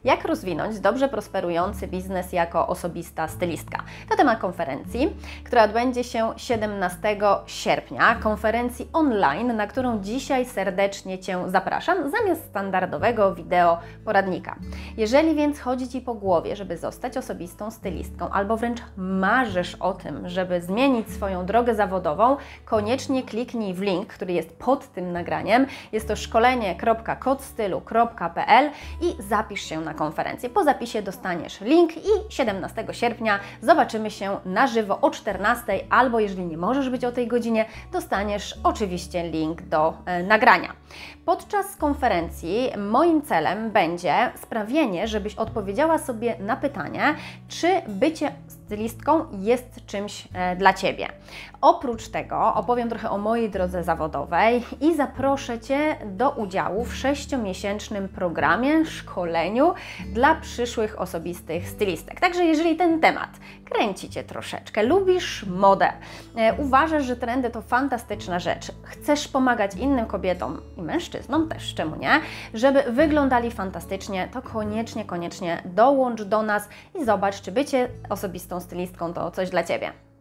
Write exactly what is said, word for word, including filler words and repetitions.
Jak rozwinąć dobrze prosperujący biznes jako osobista stylistka? To temat konferencji, która odbędzie się siedemnastego sierpnia, konferencji online, na którą dzisiaj serdecznie Cię zapraszam, zamiast standardowego wideo poradnika. Jeżeli więc chodzi Ci po głowie, żeby zostać osobistą stylistką, albo wręcz marzysz o tym, żeby zmienić swoją drogę zawodową, koniecznie kliknij w link, który jest pod tym nagraniem. Jest to szkolenie kropka kod stylu kropka p l i zapisz się na konferencję. Po zapisie dostaniesz link i siedemnastego sierpnia zobaczymy się na żywo o czternastej, albo jeżeli nie możesz być o tej godzinie, dostaniesz oczywiście link do e, nagrania. Podczas konferencji moim celem będzie sprawienie, żebyś odpowiedziała sobie na pytanie, czy bycie stylistką jest czymś e, dla Ciebie. Oprócz tego opowiem trochę o mojej drodze zawodowej i zaproszę Cię do udziału w sześciomiesięcznym programie, szkoleniu dla przyszłych osobistych stylistek. Także jeżeli ten temat kręci Cię troszeczkę, lubisz modę, e, uważasz, że trendy to fantastyczna rzecz, chcesz pomagać innym kobietom i mężczyznom też, czemu nie, żeby wyglądali fantastycznie, to koniecznie, koniecznie dołącz do nas i zobacz, czy bycie osobistą stylistką to coś dla Ciebie.